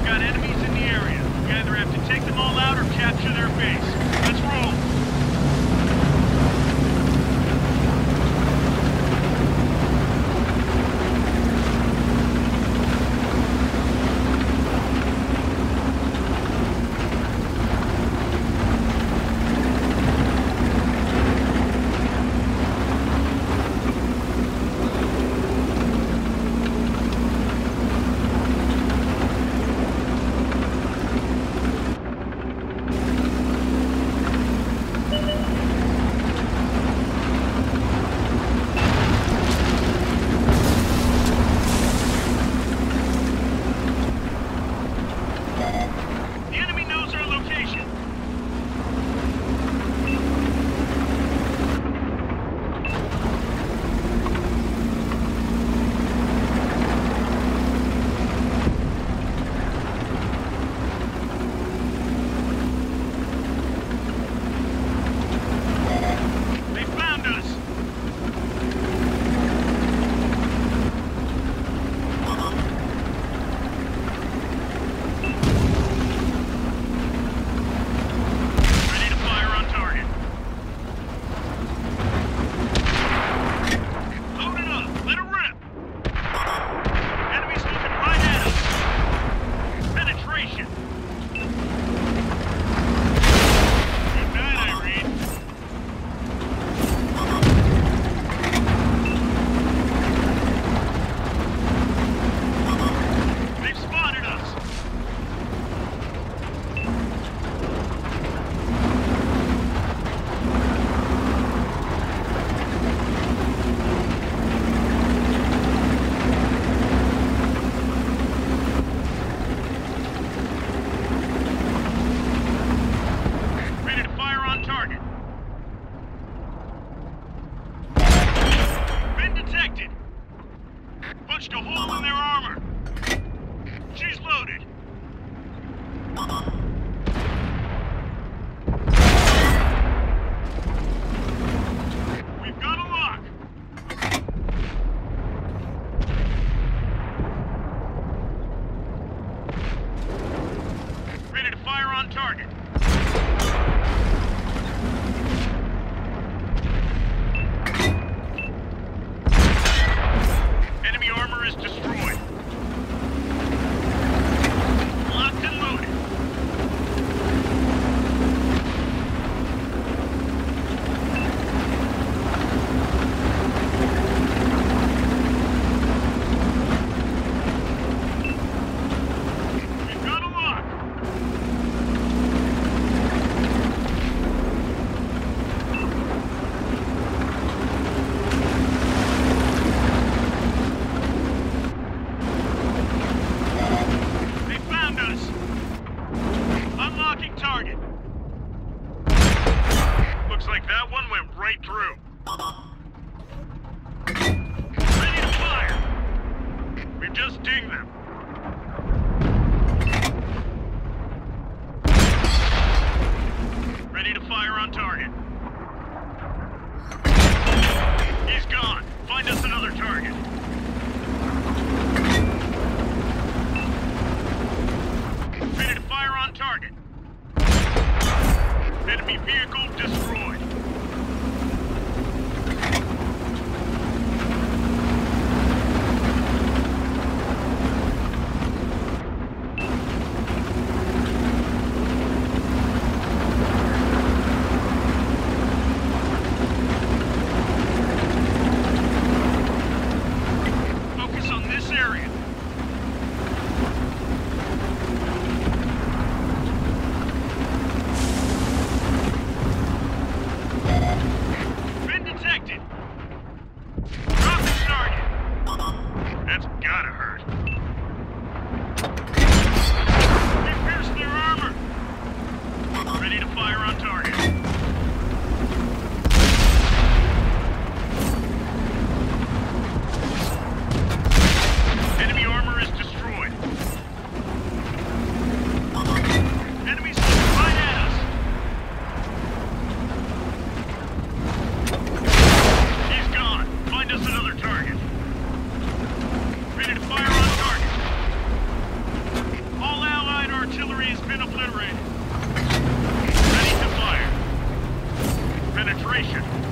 got enemies in the area. We either have to take them all out or capture their base. Let's roll. Punched a hole in their armor. She's loaded. We've got a lock. Ready to fire on target. Enemy armor is destroyed. Locked and loaded. We've got a lock. Unlocking target. Looks like that one went right through. Ready to fire. We've just dinged them. Ready to fire on target. He's gone. Find us another target. Ready to fire on target. Enemy vehicle destroyed. Focus on this area. concentration.